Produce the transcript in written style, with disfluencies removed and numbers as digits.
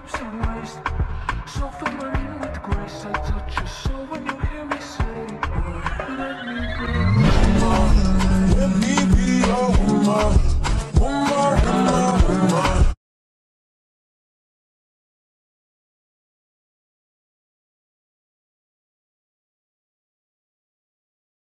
lips and waist. So familiar with grace, I touch your soul when you hear me say